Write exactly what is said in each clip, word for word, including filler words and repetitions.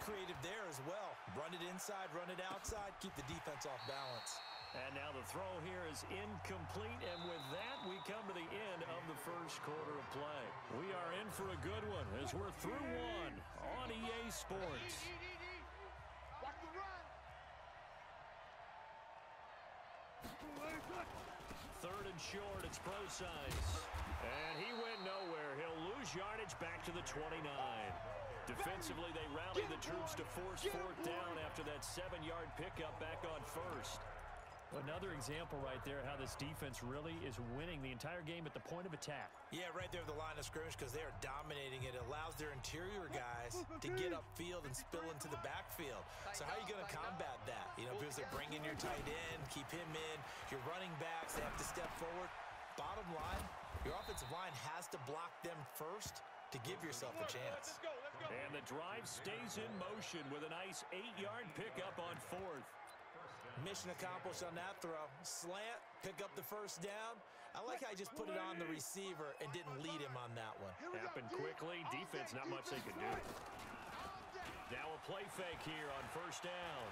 creative there as well. Run it inside, run it outside, keep the defense off balance. And now the throw here is incomplete, and with that, we come to the end of the first quarter of play. We are in for a good one as we're through one on E A Sports. Watch the run. Third and short, it's pro size. And he went nowhere. He'll lose yardage back to the twenty-nine. Defensively, they rally the troops to force fourth down after that seven-yard pickup back on first. Another example right there how this defense really is winning the entire game at the point of attack. Yeah, right there at the line of scrimmage because they are dominating it. It allows their interior guys to get upfield and spill into the backfield. So how are you going to combat that? You know, because they bring in your tight end, keep him in. Your running backs, they have to step forward. Bottom line, your offensive line has to block them first to give yourself a chance. Let's go, let's go. And the drive stays in motion with a nice eight-yard pickup on fourth. Mission accomplished on that throw. Slant, pick up the first down. I like how he just put it on the receiver and didn't lead him on that one. Happened quickly. Defense, not much they could do. Now a play fake here on first down.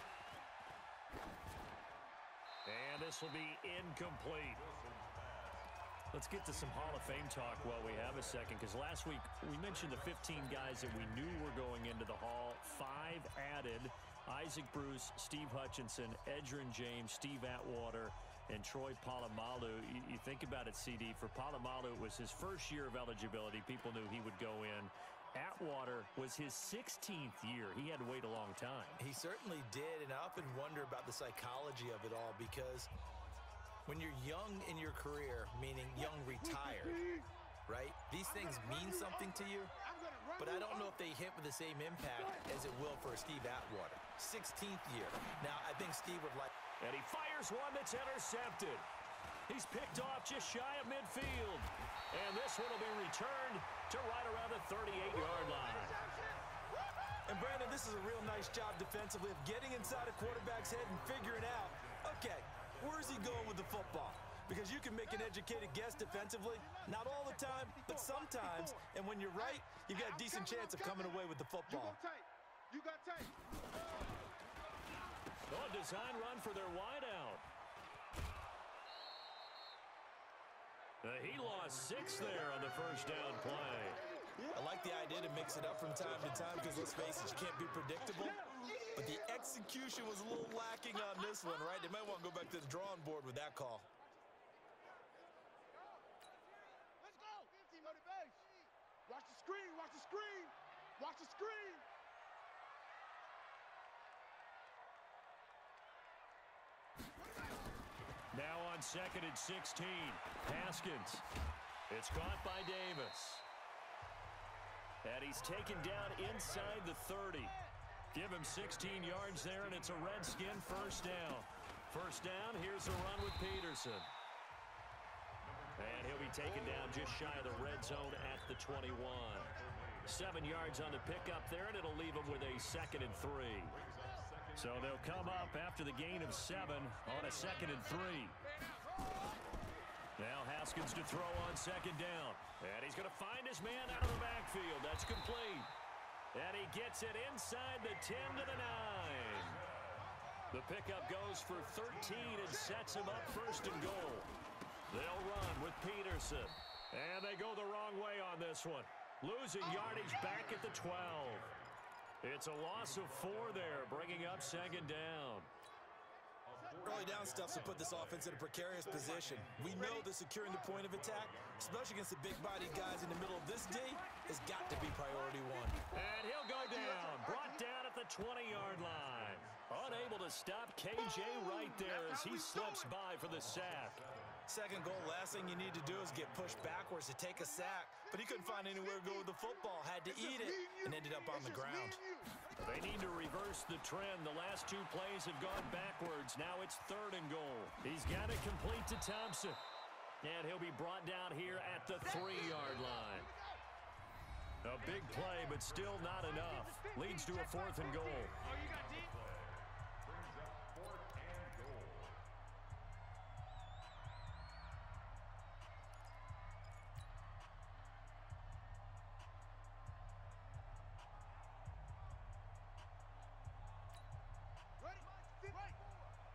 And this will be incomplete. Let's get to some Hall of Fame talk while we have a second, because last week we mentioned the fifteen guys that we knew were going into the Hall. Five added: Isaac Bruce, Steve Hutchinson, Edgerrin James, Steve Atwater, and Troy Polamalu. You, you think about it, C D, for Polamalu, it was his first year of eligibility. People knew he would go in. Atwater was his sixteenth year. He had to wait a long time. He certainly did, and I often wonder about the psychology of it all, because when you're young in your career, meaning young retired, right, these things mean something to you, but I don't know if they hit with the same impact as it will for Steve Atwater. sixteenth year. Now, I think Steve would like... And he fires one that's intercepted. He's picked off just shy of midfield. And this one will be returned to right around the thirty-eight-yard line. And, Brandon, this is a real nice job defensively of getting inside a quarterback's head and figuring out, okay, where's he going with the football? Because you can make an educated guess defensively. Not all the time, but sometimes. And when you're right, you've got a decent chance of coming away with the football. You got tape. Oh, design run for their wideout. Uh, he lost six there on the first down play. I like the idea to mix it up from time to time because, let's face it, you can't be predictable. But the execution was a little lacking on this one, right? They might want to go back to the drawing board with that call. Let's go. Watch the screen. Watch the screen. Watch the screen. Now on second and sixteen. Haskins. It's caught by Davis. And he's taken down inside the thirty. Give him sixteen yards there, and it's a Redskin first down. First down, here's a run with Peterson. And he'll be taken down just shy of the red zone at the twenty-one. Seven yards on the pickup there, and it'll leave him with a second and three. So they'll come up after the gain of seven on a second and three. Now Haskins to throw on second down. And he's going to find his man out of the backfield. That's complete. And he gets it inside the ten to the nine. The pickup goes for thirteen and sets him up first and goal. They'll run with Peterson. And they go the wrong way on this one. Losing yardage back at the twelve. It's a loss of four there, bringing up second down. Early down stuff to put this offense in a precarious position. We know that securing the point of attack, especially against the big-bodied guys in the middle of this day, has got to be priority one. And he'll go down, brought down at the twenty-yard line. Unable to stop K J right there as he slips by for the sack. Second goal, last thing you need to do is get pushed backwards to take a sack. But he couldn't find anywhere to go with the football, had to eat it, and ended up on the ground. They need to reverse the trend. The last two plays have gone backwards. Now it's third and goal. He's got it complete to Thompson. And he'll be brought down here at the three-yard line. A big play, but still not enough. Leads to a fourth and goal.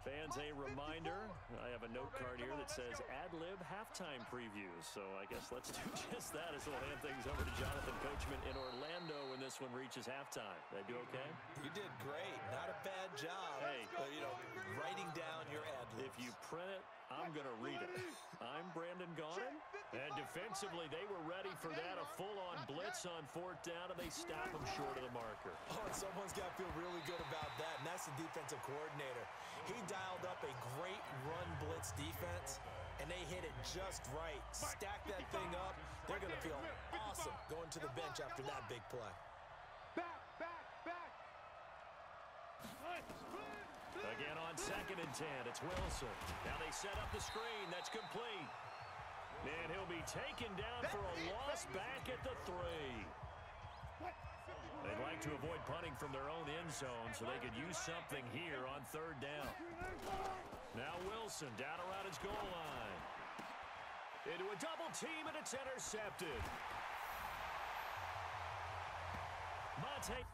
Fans, a reminder, I have a note card here that says ad-lib halftime previews. So I guess let's do just that as we'll hand things over to Jonathan Coachman in Orlando when this one reaches halftime. Did I do okay? You did great. Not a bad job. Hey. But, you know, writing down your ad-libs. If you print it, I'm going to read it. I'm Brandon Gaudin. And defensively, they were ready for that. A full-on blitz on fourth down, and they stop them short of the marker. Oh, and someone's got to feel really good about that, and that's the defensive coordinator. He dialed up a great run blitz defense, and they hit it just right. Stack that thing up. They're going to feel awesome going to the bench after that big play. Back, back, back. Again on second and ten, it's Wilson. Now they set up the screen. That's complete. And he'll be taken down for a loss back at the three. They'd like to avoid punting from their own end zone so they could use something here on third down. Now Wilson down around his goal line. Into a double team, and it's intercepted. Monte.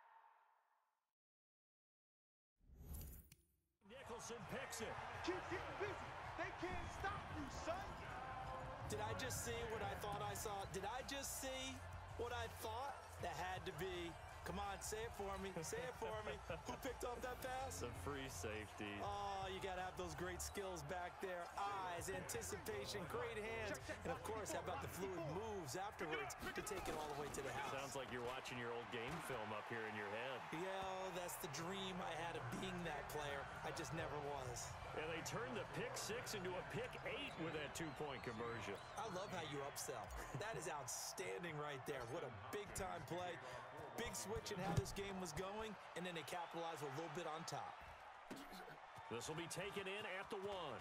Nicholson picks it. Keep getting busy. They can't stop you, son. Did I just see what I thought I saw? Did I just see what I thought? That had to be. Come on, say it for me. Say it for me. Who picked off that pass? The free safety. Oh, you got to have those great skills back there. Eyes, anticipation, great hands. And, of course, how about the fluid moves afterwards to take it all the way to the house? Sounds like you're watching your old game film up here in your head. Yeah, that's the dream I had of being that player. I just never was. And they turned the pick six into a pick eight with that two-point conversion. I love how you upsell. That is outstanding right there. What a big-time play. Big switch in how this game was going, and then they capitalized a little bit on top. This will be taken in at the one.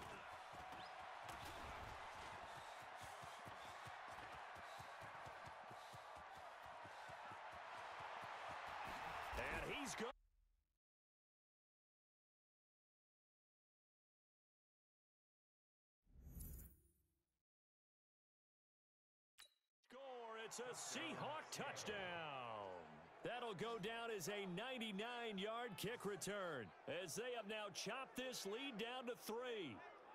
And he's gone. Score, it's a Seahawk touchdown. That'll go down as a ninety-nine yard kick return as they have now chopped this lead down to three.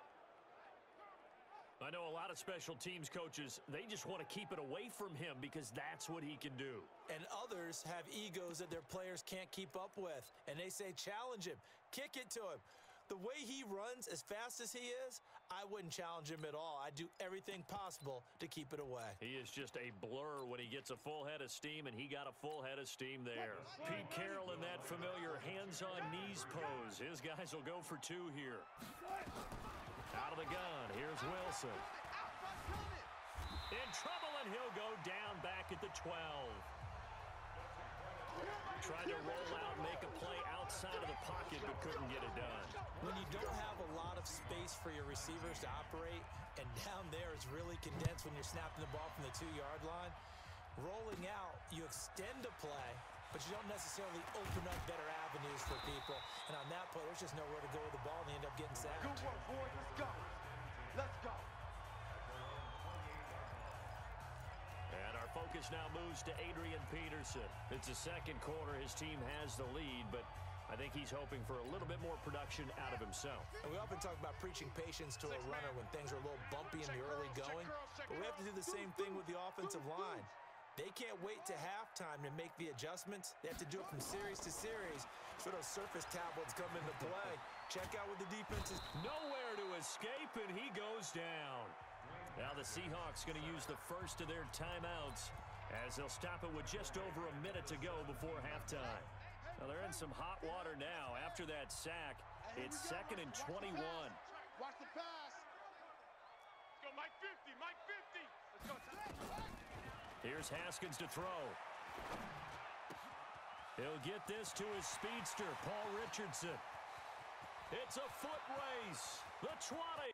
I know a lot of special teams coaches, they just want to keep it away from him because that's what he can do. And others have egos that their players can't keep up with, and they say challenge him, kick it to him. The way he runs as fast as he is, I wouldn't challenge him at all. I'd do everything possible to keep it away. He is just a blur when he gets a full head of steam, and he got a full head of steam there. Pete Carroll in that familiar hands-on-knees pose. His guys will go for two here. Out of the gun, here's Wilson. In trouble, and he'll go down back at the twelve. Tried to roll out, make a play outside of the pocket, but couldn't get it done. When you don't have a lot of space for your receivers to operate, and down there it's really condensed when you're snapping the ball from the two-yard line, rolling out, you extend a play, but you don't necessarily open up better avenues for people. And on that play, there's just nowhere to go with the ball, and they end up getting sacked. Good work, boys. Let's go. Let's go. And our focus now moves to Adrian Peterson. It's the second quarter. His team has the lead, but I think he's hoping for a little bit more production out of himself. And we often talk about preaching patience to a runner when things are a little bumpy in the early going, but we have to do the same thing with the offensive line. They can't wait to halftime to make the adjustments. They have to do it from series to series so those surface tablets come into play. Check out what the defense is. Nowhere to escape, and he goes down. Now the Seahawks going to use the first of their timeouts as they'll stop it with just over a minute to go before halftime. Now they're in some hot water now. After that sack, it's second and twenty-one. Watch the pass. Let's go, Mike fifty, Mike fifty. Let's go. Here's Haskins to throw. He'll get this to his speedster, Paul Richardson. It's a foot race. The twenty.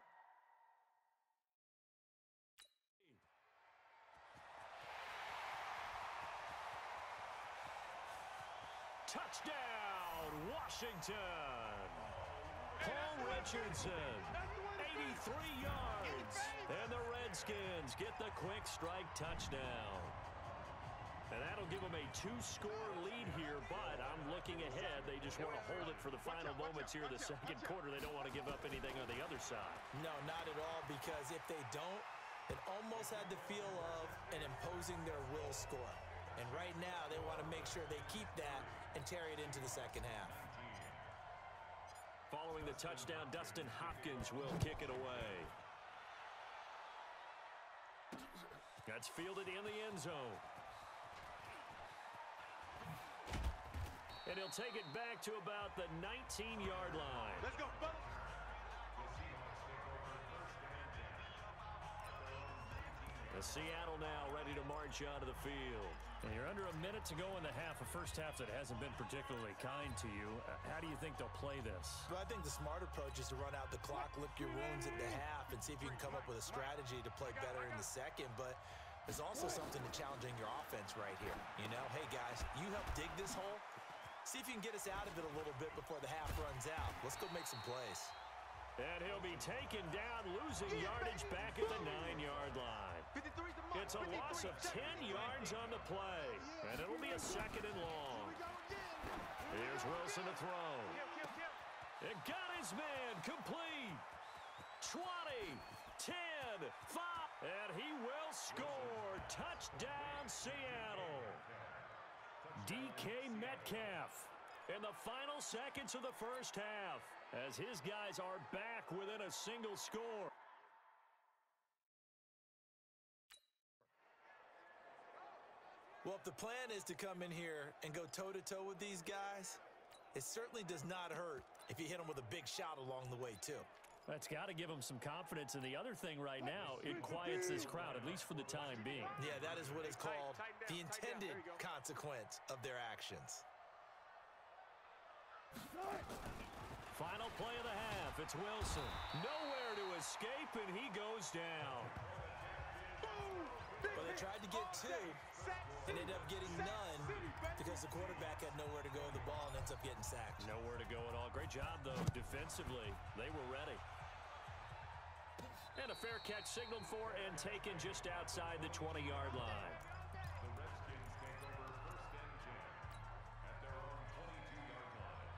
Touchdown, Washington. Paul Richardson, eighty-three yards. And the Redskins get the quick strike touchdown. And that'll give them a two-score lead here, but I'm looking looking ahead. They just want to hold it for the final moments here in the second quarter. They don't want to give up anything on the other side. No, not at all, because if they don't, it almost had the feel of an imposing their will score. And right now, they want to make sure they keep that and carry it into the second half. Following the touchdown, Dustin Hopkins will kick it away. That's fielded in the end zone. And he'll take it back to about the nineteen-yard line. Let's go, fellas. The Seattle now ready to march out of the field. And you're under a minute to go in the half, a first half that hasn't been particularly kind to you. Uh, how do you think they'll play this? Well, I think the smart approach is to run out the clock, lick your wounds at the half, and see if you can come up with a strategy to play better in the second. But there's also something to challenging your offense right here. You know, hey, guys, you help dig this hole. See if you can get us out of it a little bit before the half runs out. Let's go make some plays. And he'll be taken down, losing yardage back at the nine-yard line. It's a loss of ten yards on the play, and it'll be a second and long. Here's Wilson to throw. It got his man complete. twenty, ten, five, and he will score. Touchdown, Seattle. D K Metcalf in the final seconds of the first half, as his guys are back within a single score. Well, if the plan is to come in here and go toe-to-toe with these guys, it certainly does not hurt if you hit them with a big shot along the way, too. That's got to give them some confidence. And the other thing right now, it quiets this crowd, at least for the time being. Yeah, that is what is called the intended consequence of their actions. Final play of the half. It's Wilson. Nowhere to escape, and he goes down. Well, they tried to get two and ended up getting none because the quarterback had nowhere to go with the ball and ends up getting sacked. Nowhere to go at all. Great job, though, defensively. They were ready. And a fair catch signaled for and taken just outside the twenty-yard line. The Redskins take over first and ten at their own twenty-two-yard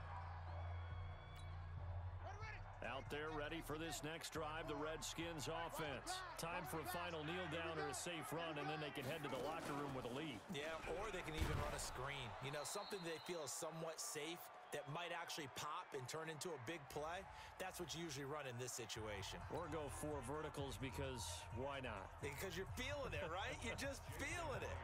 line. Out there ready for this next drive, the Redskins offense. Time for a final kneel down or a safe run, and then they can head to the locker room with a lead. Yeah, or they can even run a screen. You know, something they feel is somewhat safe that might actually pop and turn into a big play. That's what you usually run in this situation. Or go four verticals, because why not? Because you're feeling it, right? You're just feeling it.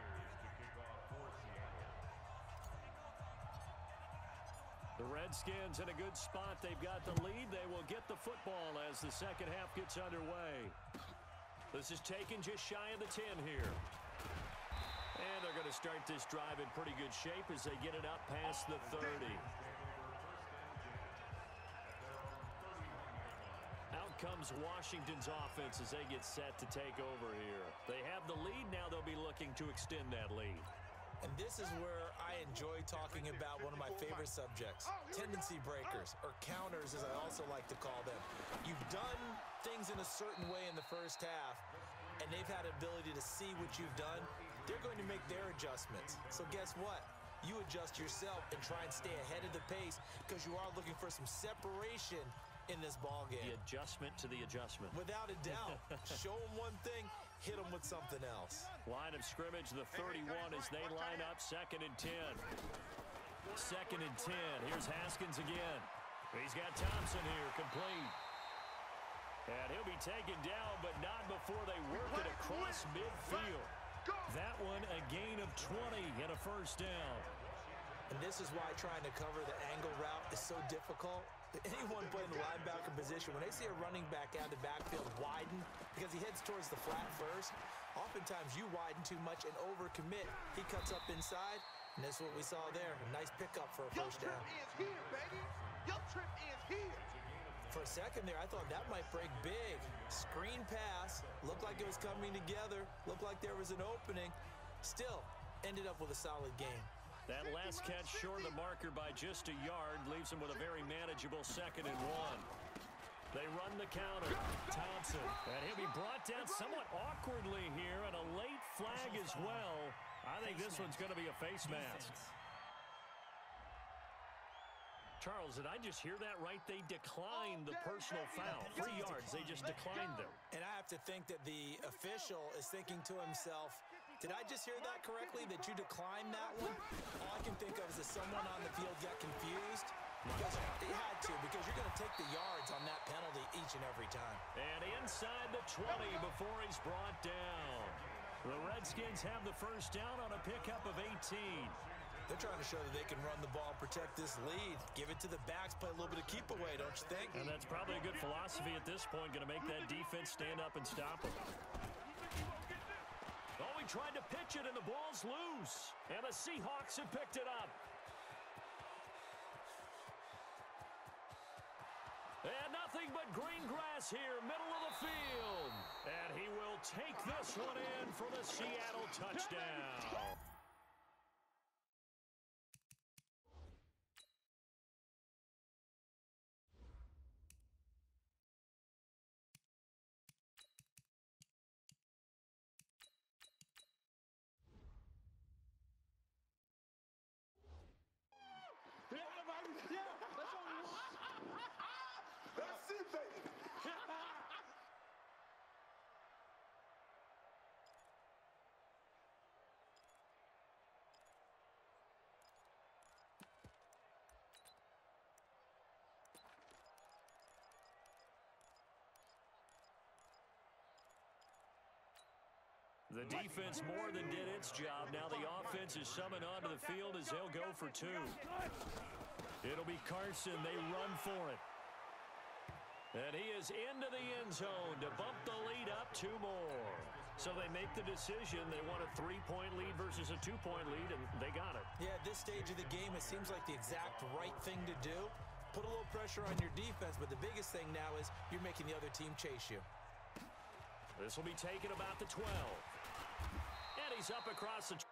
The Redskins in a good spot. They've got the lead. They will get the football as the second half gets underway. This is taken just shy of the ten here. And they're going to start this drive in pretty good shape as they get it up past the thirty. Out comes Washington's offense as they get set to take over here. They have the lead. Now they'll be looking to extend that lead. And this is where I enjoy talking about one of my favorite subjects, tendency breakers, or counters as I also like to call them. You've done things in a certain way in the first half, and they've had ability to see what you've done. They're going to make their adjustments. So guess what? You adjust yourself and try and stay ahead of the pace because you are looking for some separation in this ball game. The adjustment to the adjustment. Without a doubt. Show them one thing, hit them with something else. Line of scrimmage, the thirty-one as they line up, second and ten. Second and ten. Here's Haskins again. He's got Thompson here, complete. And he'll be taken down, but not before they work it across midfield. That one a gain of twenty and a first down. And this is why trying to cover the angle route is so difficult. Anyone playing the linebacker position, when they see a running back out of the backfield widen because he heads towards the flat first, oftentimes you widen too much and overcommit. He cuts up inside, and that's what we saw there. A nice pickup for a first down. Your trip is here, baby. Your trip is here. For a second there, I thought that might break big. Screen pass, looked like it was coming together, looked like there was an opening. Still, ended up with a solid game. That last catch short of the marker by just a yard leaves him with a very manageable second and one. They run the counter. Thompson, and he'll be brought down somewhat awkwardly here, and a late flag as well. I think this one's going to be a face mask. Charles, did I just hear that right? They declined the personal foul. Three yards, they just declined them. And I have to think that the official is thinking to himself, did I just hear that correctly, that you declined that one? All I can think of is that someone on the field got confused. Because he had to, because you're going to take the yards on that penalty each and every time. And inside the twenty before he's brought down. The Redskins have the first down on a pickup of eighteen. They're trying to show that they can run the ball, protect this lead. Give it to the backs, play a little bit of keep away, don't you think? And that's probably a good philosophy at this point, going to make that defense stand up and stop them. Oh, he tried to pitch it, and the ball's loose. And the Seahawks have picked it up. And nothing but green grass here, middle of the field. And he will take this one in for the Seattle touchdown. That's it, baby. The defense more than did its job. Now the offense is summoned onto the field as they'll go for two. It'll be Carson. They run for it. And he is into the end zone to bump the lead up two more. So they make the decision. They want a three-point lead versus a two-point lead, and they got it. Yeah, at this stage of the game, it seems like the exact right thing to do. Put a little pressure on your defense, but the biggest thing now is you're making the other team chase you. This will be taken about the twelve. And he's up across the...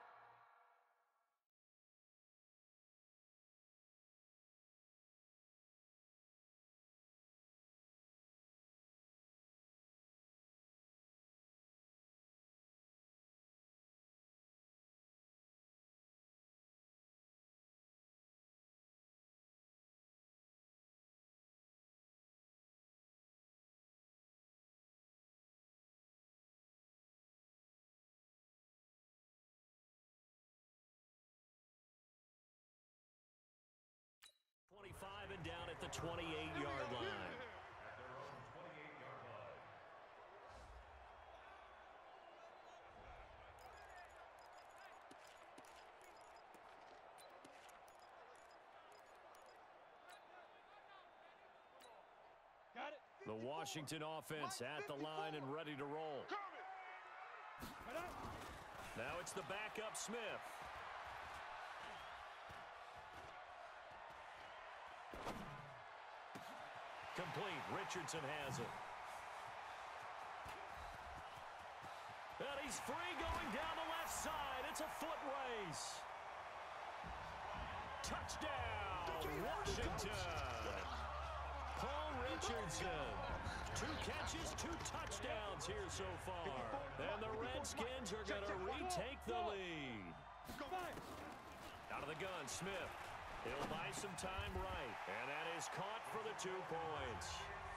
twenty-five and down at the twenty-eight yard line. The Washington offense at the line and ready to roll. Now it's the backup Smith. Complete. Richardson has it. And he's free going down the left side. It's a foot race. Touchdown, Washington. Paul Richardson. Two catches, two touchdowns here so far. And the Redskins are going to retake the lead. Out of the gun, Smith. He'll buy some time right. And that is caught for the two points.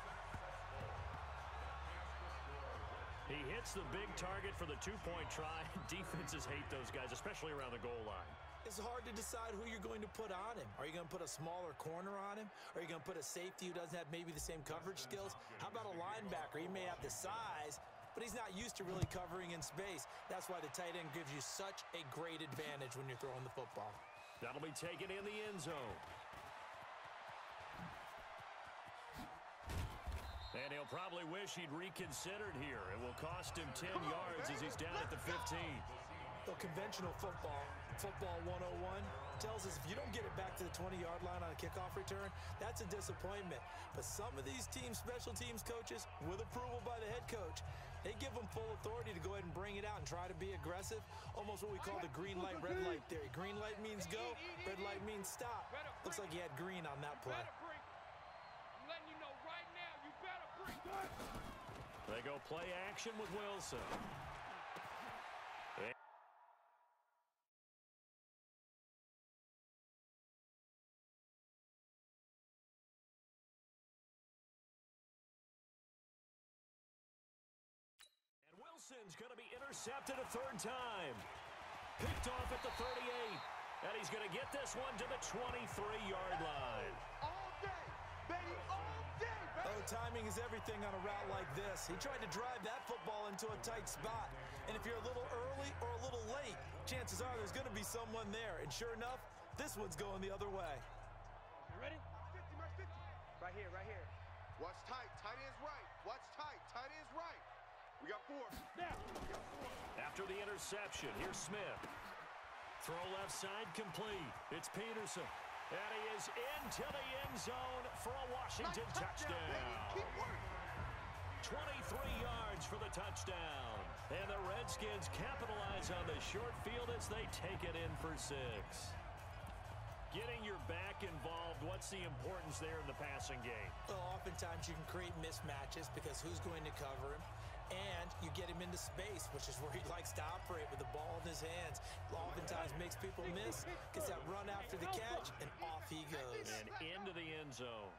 He hits the big target for the two-point try. Defenses hate those guys, especially around the goal line. It's hard to decide who you're going to put on him. Are you going to put a smaller corner on him? Are you going to put a safety who doesn't have maybe the same coverage skills? How about a linebacker? He may have the size, but he's not used to really covering in space. That's why the tight end gives you such a great advantage when you're throwing the football. That'll be taken in the end zone. And he'll probably wish he'd reconsidered here. It will cost him ten yards as he's down at the fifteen. The conventional football, football one oh one, tells us if you don't get it back to the twenty-yard line on a kickoff return, that's a disappointment. But some of these team special teams coaches, with approval by the head coach, they give them full authority to go ahead and bring it out and try to be aggressive, almost what we call the green light, red light theory. Green light means go, red light means stop. Looks like he had green on that play. I'm letting you know right now, you better bring. They go play action with Wilson. one's going to be intercepted a third time. Picked off at the thirty-eight. And he's going to get this one to the twenty-three-yard line. All day, baby, all day, baby. Oh, timing is everything on a route like this. He tried to drive that football into a tight spot. And if you're a little early or a little late, chances are there's going to be someone there. And sure enough, this one's going the other way. You ready? fifty, Mark fifty. Right here, right here. Watch tight. Tight end's right. Watch tight. Tight end's right. We got four. Now. We got four. After the interception, here's Smith. Throw left side complete. It's Peterson. And he is into the end zone for a Washington Nice touchdown, touchdown. baby. Keep working. twenty-three yards for the touchdown. And the Redskins capitalize on the short field as they take it in for six. Getting your back involved, what's the importance there in the passing game? Well, oftentimes you can create mismatches because who's going to cover him? And you get him into space, which is where he likes to operate with the ball in his hands. Oftentimes makes people miss, gets that run after the catch, and off he goes. And into the end zone.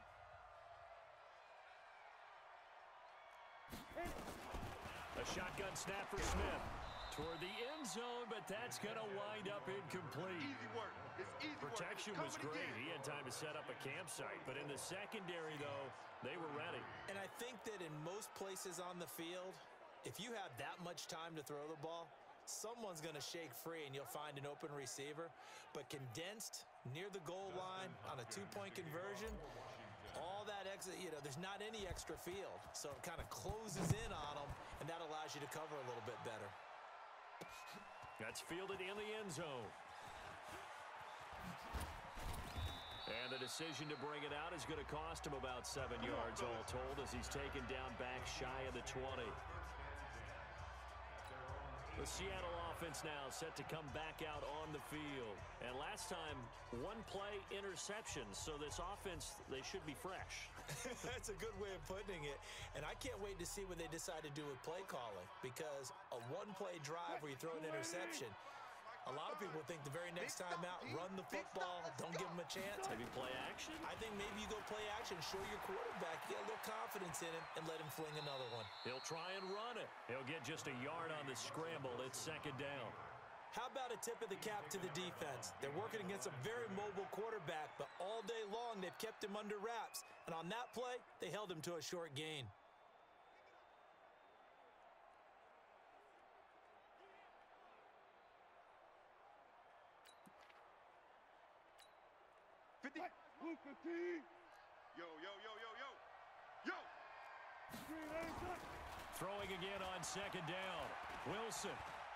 A shotgun snap for Smith. Toward the end zone, but that's going to wind up incomplete. Easy work. It's easy Protection work. was great. He had time to set up a campsite. But in the secondary, though, they were ready. And I think that in most places on the field, if you have that much time to throw the ball, someone's going to shake free and you'll find an open receiver. But condensed near the goal line on a two-point conversion, all that extra, you know, there's not any extra field. So it kind of closes in on them, and that allows you to cover a little bit better. That's fielded in the end zone. And the decision to bring it out is going to cost him about seven yards all told as he's taken down back shy of the twenty. The Seattle offense now set to come back out on the field. And last time, one play interceptions. So this offense, they should be fresh. That's a good way of putting it. And I can't wait to see what they decide to do with play calling. Because a one-play drive where you throw an interception, a lot of people think the very next time out, run the football, don't give them a chance. Maybe play action? I think maybe you go play action, show your quarterback, get a little confidence in him, and let him fling another one. He'll try and run it. He'll get just a yard on the scramble. It's second down. How about a tip of the cap to the defense? They're working against a very mobile quarterback, but all day long they've kept him under wraps. And on that play, they held him to a short gain. fifty. fifty. Yo, yo, yo, yo, yo. Yo. Throwing again on second down. Wilson.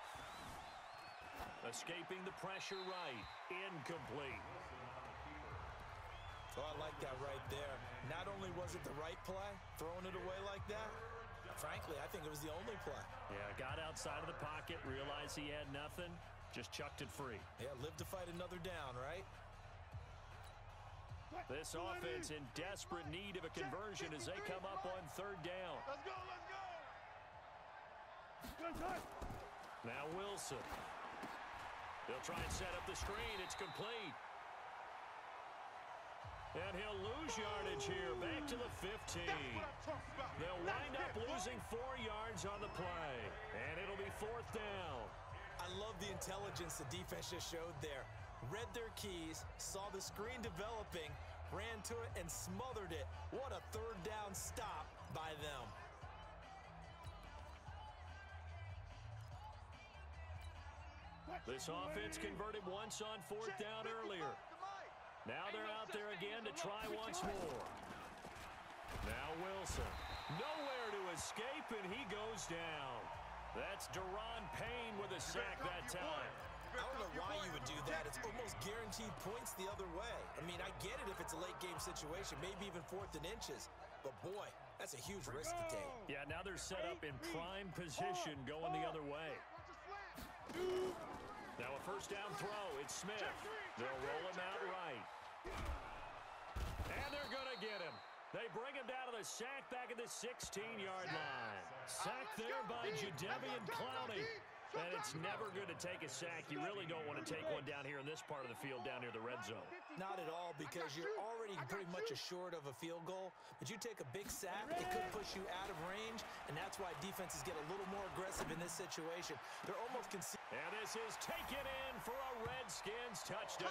Escaping the pressure right. Incomplete. Oh, I like that right there. Not only was it the right play, throwing it away like that, frankly, I think it was the only play. Yeah, got outside of the pocket, realized he had nothing, just chucked it free. Yeah, live to fight another down, right? This offense in desperate need of a conversion as they come up on third down. Let's go, let's go. Now Wilson. They'll try and set up the screen. It's complete. And he'll lose yardage here. Back to the fifteen. They'll wind up losing four yards on the play. And it'll be fourth down. I love the intelligence the defense just showed there. Read their keys, saw the screen developing, ran to it, and smothered it. What a third down stop by them. This offense converted once on fourth down earlier. Now they're out there again to try once more. Now Wilson. Nowhere to escape, and he goes down. That's Deron Payne with a sack that time. I don't know why you would do that. It's almost guaranteed points the other way. I mean, I get it if it's a late game situation, maybe even fourth and inches. But boy, that's a huge risk to take. Yeah, now they're set up in prime position going the other way. Now a first down throw. It's Smith. They'll roll him out right. And they're going to get him. They bring him down to the sack back at the sixteen-yard line. Sacked there by Jadeveon Clowney. And it's never good to take a sack. You really don't want to take one down here in this part of the field down near the red zone. Not at all, because you're already pretty much assured of a field goal. But you take a big sack, it could push you out of range, and that's why defenses get a little more aggressive in this situation. They're almost conceding. And this is taken in for a Redskins touchdown.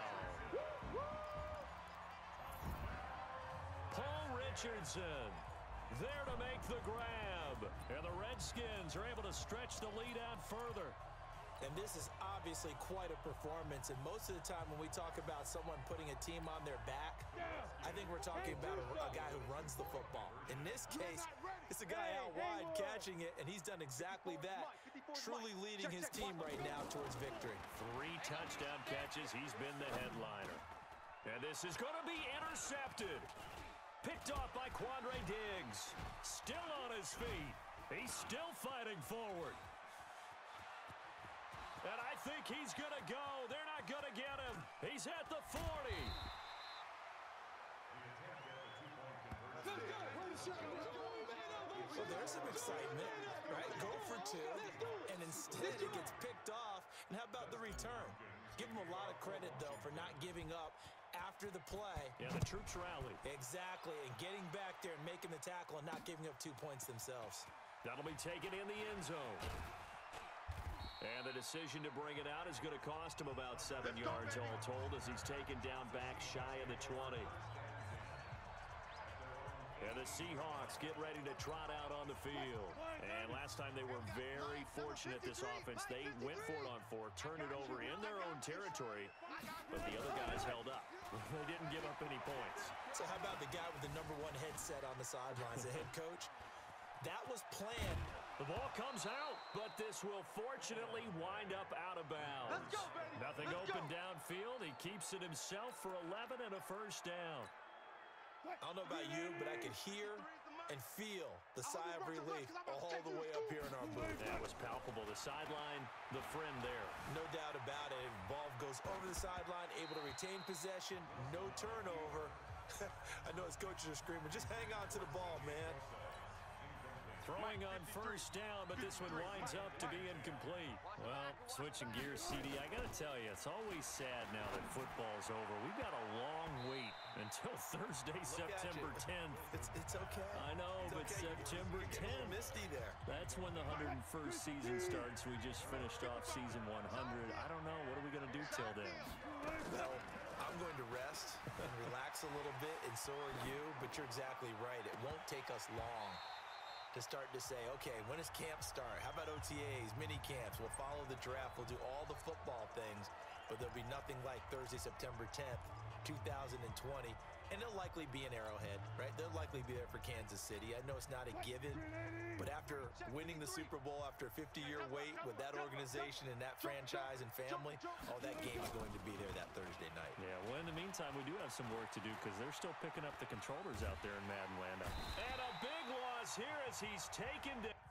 Paul Richardson there to make the grab. And the Redskins are able to stretch the lead out further. And this is obviously quite a performance. And most of the time when we talk about someone putting a team on their back, I think we're talking about a, a guy who runs the football. In this case, it's a guy out wide catching it, and he's done exactly that, truly leading his team right now towards victory. Three touchdown catches. He's been the headliner. And this is going to be intercepted. Picked off by Quandre Diggs. Still on his feet. He's still fighting forward. And I think he's going to go. They're not going to get him. He's at the forty. Well, there's some excitement, right? Go for two, and instead it gets picked off. And how about the return? Give him a lot of credit, though, for not giving up after the play. Yeah, the troops rallied. Exactly, and getting back there and making the tackle and not giving up two points themselves. That'll be taken in the end zone. And the decision to bring it out is going to cost him about seven yards all told as he's taken down back shy of the twenty. And the Seahawks get ready to trot out on the field. And last time they were very fortunate, this offense. They went for it on four, turned it over in their own territory, but the other guys held up. They didn't give up any points. So how about the guy with the number one headset on the sidelines, the head coach? That was planned. The ball comes out, but this will fortunately wind up out of bounds. Let's go, baby. Nothing Let's open go. downfield. He keeps it himself for eleven and a first down. I don't know about you, but I could hear and feel the sigh of relief all the way up here in our booth. That was palpable. The sideline, the friend there. No doubt about it. Ball goes over the sideline, able to retain possession, no turnover. I know his coaches are screaming, just hang on to the ball, man. Throwing on first down, but this one winds up to be incomplete. Well, switching gears, C D, I got to tell you, it's always sad now that football's over. We've got a long wait until Thursday, September tenth. It's, it's okay. I know, it's but okay. September tenth. Misty there. That's when the one hundred first season starts. We just finished off season one hundred. I don't know. What are we going to do till then? Well, I'm going to rest and relax a little bit, and so are you, but you're exactly right. It won't take us long to start to say, okay, when does camp start? How about O T As, mini camps? We'll follow the draft. We'll do all the football things, but there'll be nothing like Thursday, September tenth, two thousand twenty, and it'll likely be an Arrowhead, right? They'll likely be there for Kansas City. I know it's not a given, but after winning the Super Bowl after a fifty-year wait with that organization and that franchise and family, oh, that game's going to be there that Thursday night. Yeah, well, in the meantime, we do have some work to do because they're still picking up the controllers out there in Madden land. And a big loss here as he's taken down.